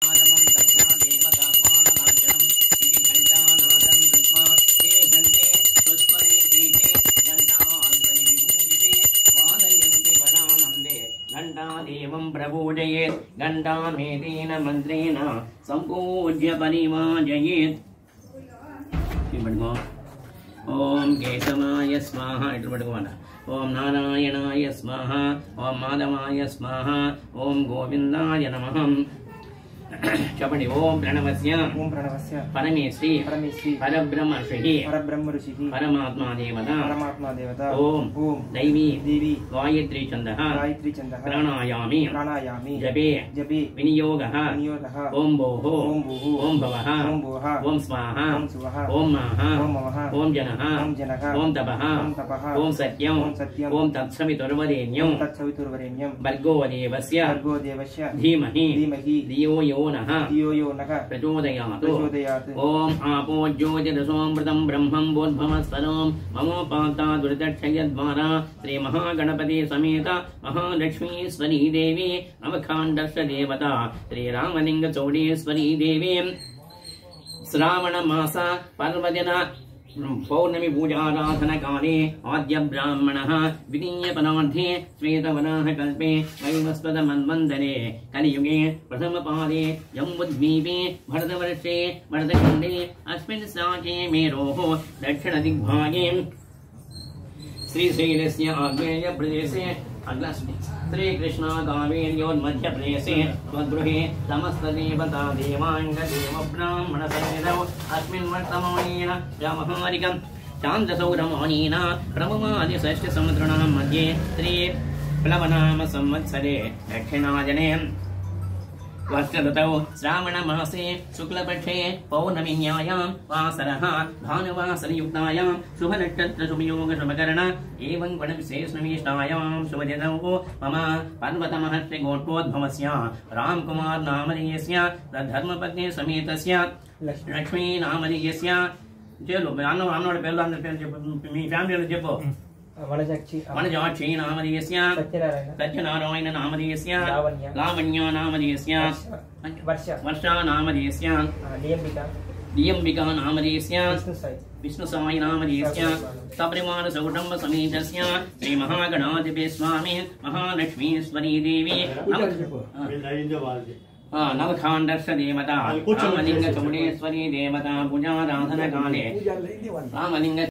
घंटादेवं प्रपूजयेत् घंटामेतेन मंत्रेण संपूज्य परिमार्जयेत्। ओम केशवाय स्वाहा ओम नारायणाय स्वाहा ओम माधवाय स्वाहा ओम गोविंदाय नमः। चपड़ी ओम प्रणवस्य परमेश्वरी परब्रह्म ऋषिः परमात्मा देवता ओम दैवी गायत्री छन्दः प्राणायामी जपे विनियोगः ओम भोः ओम भवः ओम स्वाहा ओम महः ओम जनः ओम तपः ओम सत्यं ओम तत्सवितुर्वरेण्यं भर्गो देवस्य धीमहि धियो यो नः प्रचोदयात्। ओम आपो ज्योतिरसोऽमृतं ब्रह्मं बोद्धमस्वरं ममोपाता दुरितक्षयद्वारा श्री महागणपति समेत महालक्ष्मीश्वरी देवी नवखाण्डस्य देवता श्री रामलिंग चौडेश्वरी देवी श्रावण मास पर्वदिन पौर्णमी पूजाराधन काले आद्य ब्राह्मणः विनीय पदार्थे श्वेतवराह कल्पे वैवस्वत मन्वन्तरे कलियुगे प्रथम पादे जम्बुद्वीपे भरतवर्षे भरतखण्डे अस्मिन् शाके मेरोः दक्षिण दिग्भागे श्रीशैलस्य आग्नेय प्रदेशे श्री कृष्ण कावेर्योर्मध्य प्रदेशे स्वगृहे समस्त देवता देवांग देव ब्राह्मण सन्निधौ अस्मिन् वर्तमानेन व्यावहारिकं चान्द्रसौरमानेन प्रभमादि षष्ठ समुद्राणां मध्ये श्री प्लवनाम संवत्सरे दक्षिणायने वर्षऋतौ श्रावण मासे शुक्लपक्षे पौर्णमिन्यायां वासरः भानुवासरयुक्तायां शुभनक्षत्र शुभयोग शुभकर्ण एवं गणविशेषनिष्ठायां शुभदिनौ मम पर्वतमहर्षि गोत्रोद्भवस्य रामकुमार नामधेयस्य धर्मपत्नी समेतस्य लक्ष्मी नामधेयस्य जेलो అన్నోడి పేర్లు అందరి పేర్లు చెప్పు మీ ఫ్యామిలీలో చెప్పు वनजाक्षी नामधेयस्य सत्यनारायण नामधेयस्य लावण्य नामधेयस्य वर्षा नामधेयस्य नियम्बिका नामधेयस्य विष्णुसाई नामधेयस्य सपरिवार सकुटुम्ब समेतस्य श्री महागणाधिपति स्वामी महालक्ष्मीश्वरी देवी नवखाण्डस्य देवता रामलिंग चौडेश्वरी देवता पूजाराधन काले रामलिंग